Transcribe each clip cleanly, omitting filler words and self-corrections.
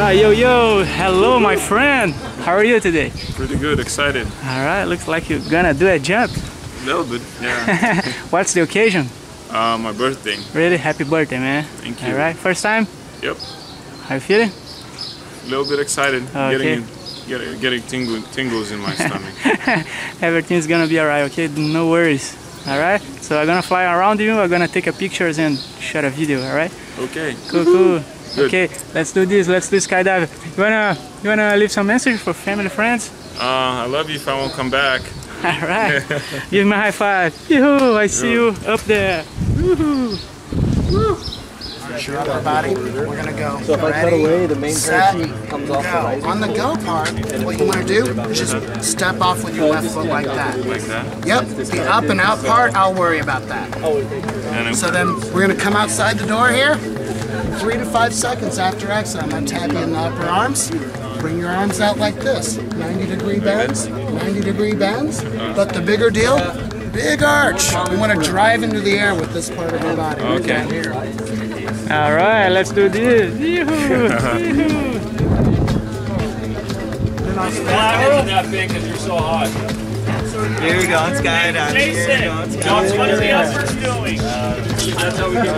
Yo, hello my friend. How are you today? Pretty good, excited. Alright, looks like you're gonna do a jump. A little bit, yeah. What's the occasion? My birthday. Really? Happy birthday, man. Thank you. Alright, first time? Yep. How you feeling? A little bit excited. Okay. Getting tingles in my stomach. Everything's gonna be alright, okay? No worries. Alright? So I'm gonna fly around you, I'm gonna take a pictures and shot a video, alright? Okay. Cool. Good. Okay, let's do this, let's do skydiving. You wanna leave some message for family, friends? I love you if I won't come back. Alright. Give me a high five. Yoo-hoo, I see you up there. Woohoo. Woo. Sure, everybody, we're gonna go. So if I cut away, the main parachute comes off the right. On the go part, what you want to do is just step off with your left foot like that. Like that? Yep. The up and out part, I'll worry about that. And So then we're gonna come outside the door here. 3 to 5 seconds after exit, I'm gonna tap you in the upper arms. Bring your arms out like this. 90-degree bends. 90-degree bends. But the bigger deal, big arch. We want to drive into the air with this part of our body. Okay. Down here. Alright, let's do this. Yoo-hoo. That thing because you're so hot. Here we go, skydiving. Jason, what is the uppers doing? That's how we get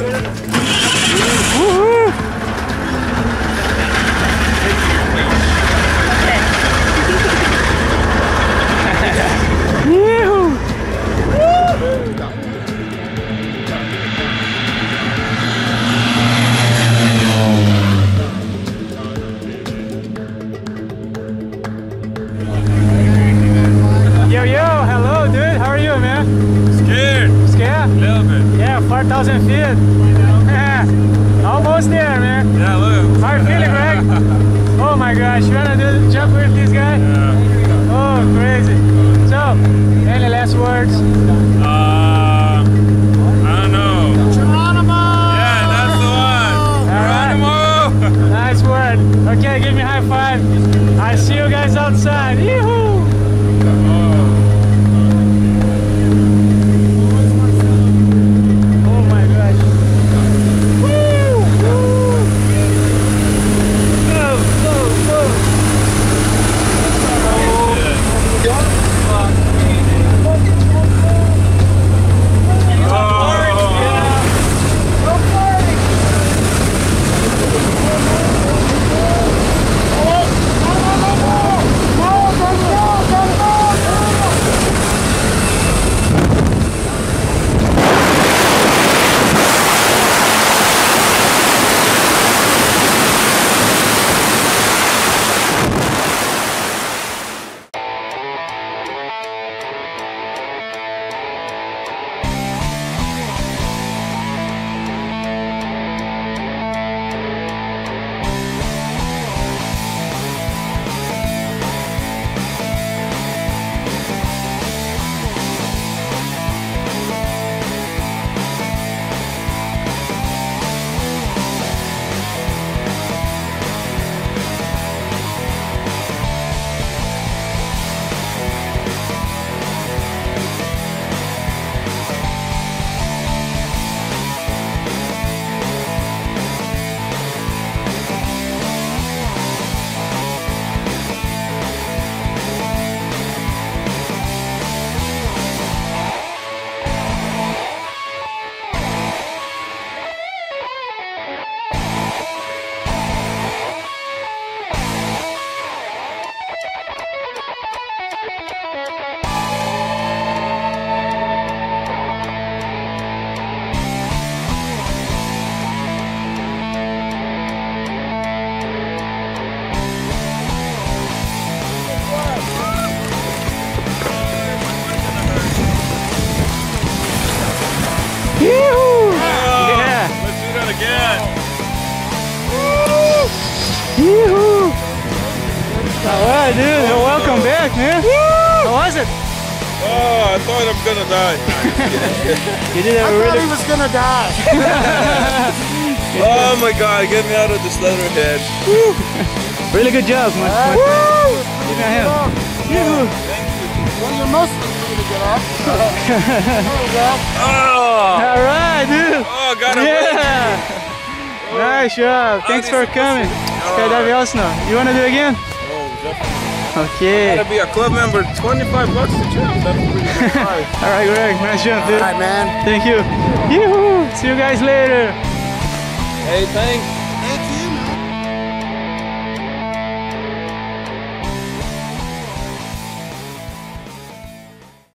Yo, hello dude, how are you, man? scared. Scared? A little bit. Yeah, 4,000 feet. Almost there, man. Yeah, look. How are you feeling, Greg? Oh my gosh, you wanna do the jump with this guy? Yeah. Oh, crazy. So, any last words? I don't know. Geronimo! Yeah, that's the one. Geronimo! Nice word. Okay, give me a high five. I see you guys outside. Yoo-hoo! Oh my gosh. Woo! Go. Yoo-hoo! Alright, dude, welcome back, man. How was it? Oh, I thought I'm gonna die. You did a I thought really... he was gonna die. Oh my god, get me out of this leather head. Really good job, man. Give me a hand. Well, you're mostly free to get up. There we go. Oh! Alright, dude. Oh, got him. Yeah. Nice job. Thanks for coming. Skydiving also no. You wanna do it again? Oh, definitely. Okay. Gotta be a club member. $25 to jump. That's pretty good price. All right, Greg. Nice jump, dude. All right, man. Thank you. Yoo-hoo. See you guys later. Hey, thanks.